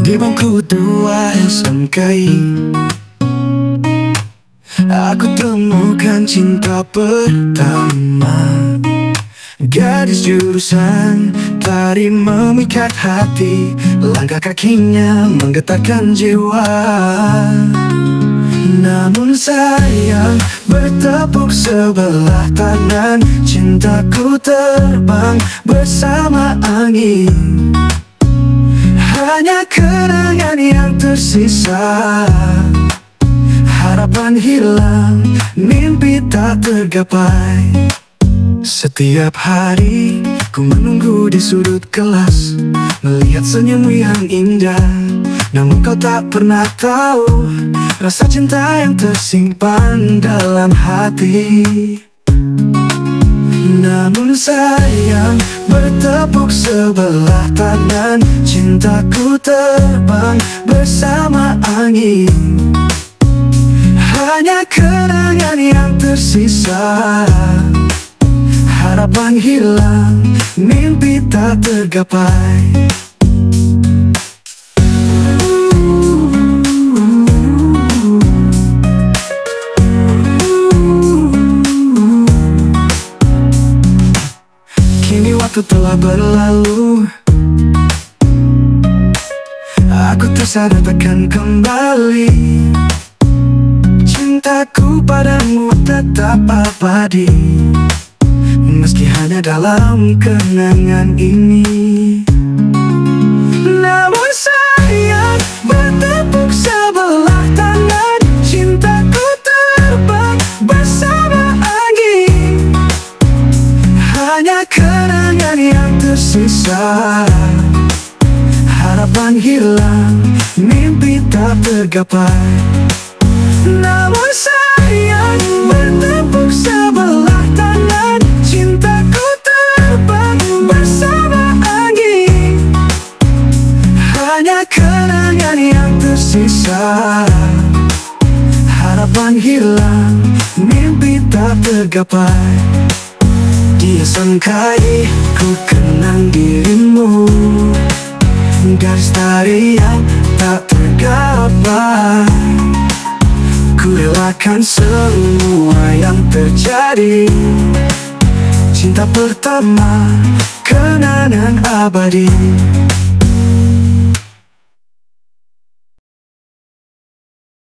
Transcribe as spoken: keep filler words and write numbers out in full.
Di bangku dua S M K I aku temukan cinta pertama. Gadis jurusan tari memikat hati, langkah kakinya menggetarkan jiwa. Namun sayang, bertepuk sebelah tangan, cintaku terbang bersama angin. Hanya kenangan yang tersisa, harapan hilang, mimpi tak tergapai. Setiap hari ku menunggu di sudut kelas, melihat senyummu yang indah. Namun kau tak pernah tahu rasa cinta yang tersimpan dalam hati. Namun sayang, bertepuk sebelah tangan, cintaku terbang bersama angin. Hanya kenangan yang tersisa, harapan hilang, mimpi tak tergapai. Kini waktu telah berlalu, aku tersadar takkan kembali. Cintaku padamu tetap abadi, meski hanya dalam kenangan ini. Namun sayang, bertepuk sebelah tangan, cintaku terbang bersama angin. Hanya kenangan yang tersisa, harapan hilang, mimpi tak tergapai. Namun sayang, bertepuk sebelah tangan, cintaku terbang bersama angin. Hanya kenangan yang tersisa, harapan hilang, mimpi tak tergapai. Di S M K I ku kenang dirimu, garis tari yang tak tergapai. Ku relakan semua yang terjadi, cinta pertama, kenangan abadi.